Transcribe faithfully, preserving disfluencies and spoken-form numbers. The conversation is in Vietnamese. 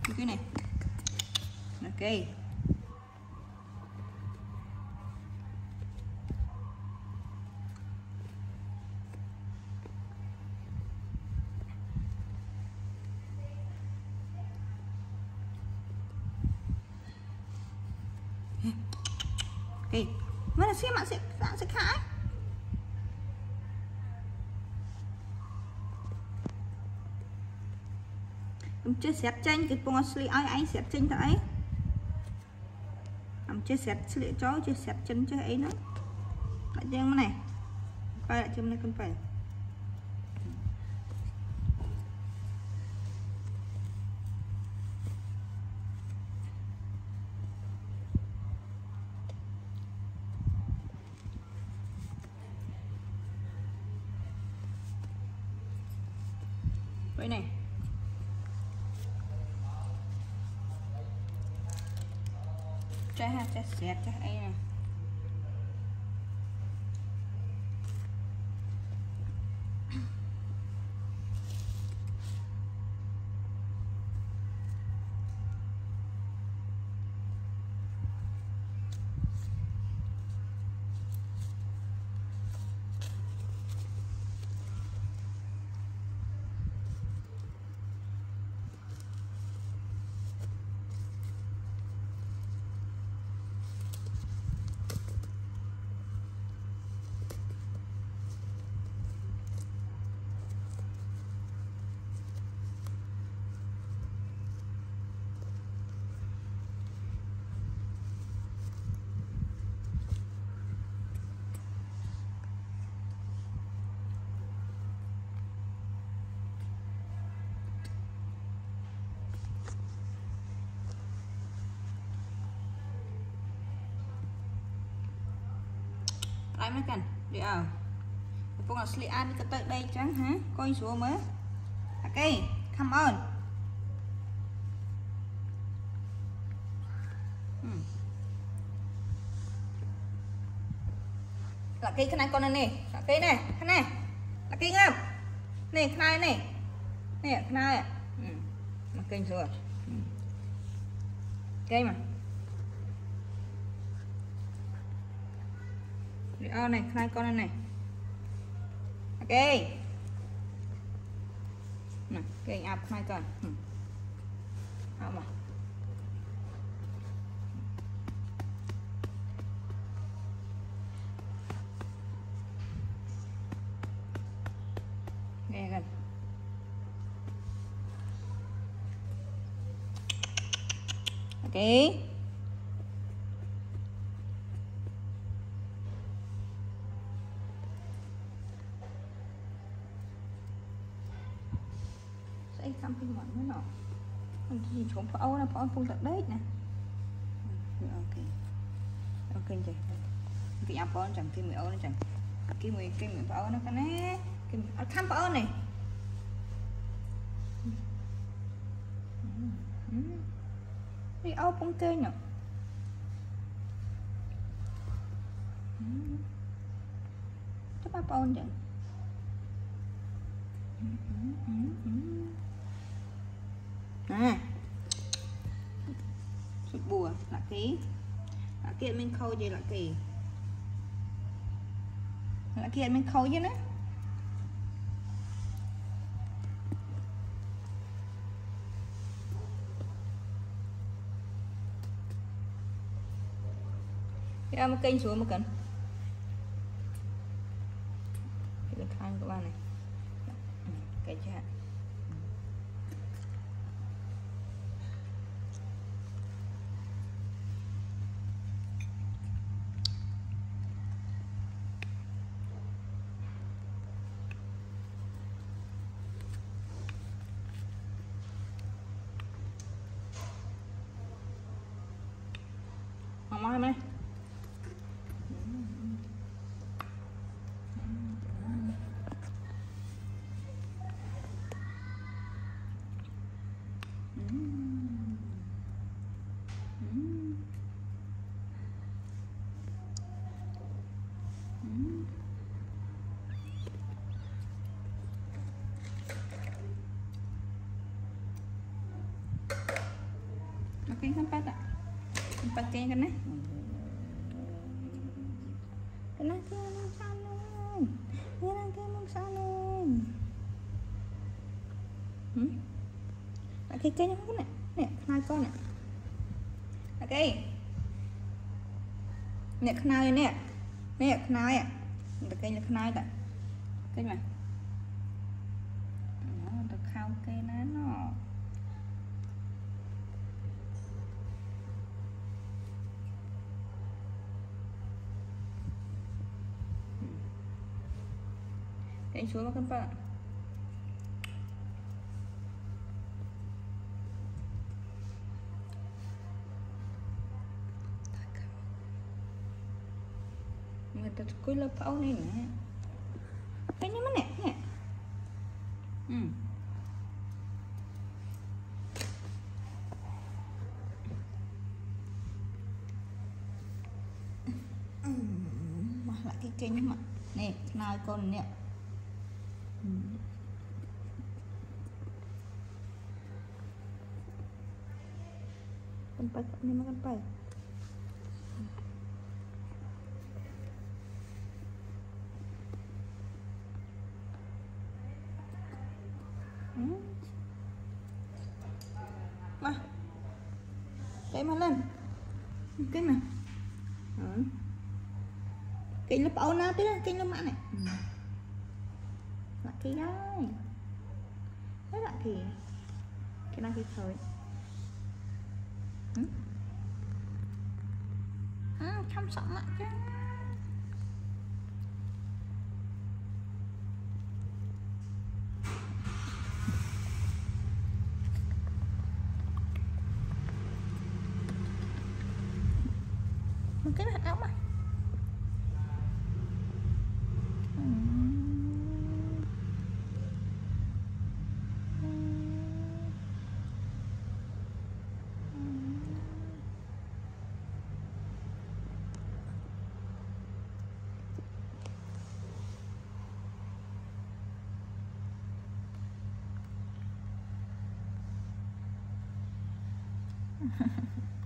cái này. Ok. Ok. Mana sih mak sih tak sekai. Em chưa xếp chanh cái bông sli ai anh xếp chanh thôi. Em chưa xếp sli cho chưa xếp chân cho ấy nữa. Lại chăng này. Quay lại châm này con phải. Vậy này. Trái ha, trái xẹt trái ấy nè. Lại mới cần để ở phong là sli ăn cái tới đây trắng hả coi xuống mới. Ok, come on. Hmm. Là cây cái này con này nè, là cây này, cái này là cây ngâm này, cái này này nè, cái này à. Ừ. Mà kênh rồi. Ừ. Cây mà Ờ này, hai con này này. Ok. Này, cái áp hai con. Ừ. Không mà. Nghe gần. Ok. Không phim mặn nữa nọ, gì trốn phao nó phao phun tận đấy nè. Ok, ok chị, cái áo phao chẳng cái mười áo nó chẳng, cái mười cái mười phao nó cái này, cái áo khám phao này, cái áo bông cây nè, chắc áo phao chẳng. À sụt bùa là cái là kiện mình khâu gì là kỳ là kiện mình khâu chứ nữa. Cái một kênh xuống một cần cái khăn của bạn này cái chả không ai mấy. cái sampai tak sampai cái này cái này cái nó sao lên cái này cái nó sao lên hử lại cái cây nó cái này nè hai con này ok nè khai nè nè khai à được cây là khai tại cây mà nó được khao cây nó nó cây xuống các bạn người ta cứ lớp pháo này nè cái này mà nè nè ừ mà lại cái cây mà nè nào con nè con bay này mà con bay mà cái mà lên cái mà ừ. Cái lớp áo na tới cái lớp mã này ừ. Lại cái đó thế lại thì cái này thì thôi ừ. À, chăm sóc lại chứ cái này áo mà Ha ha ha.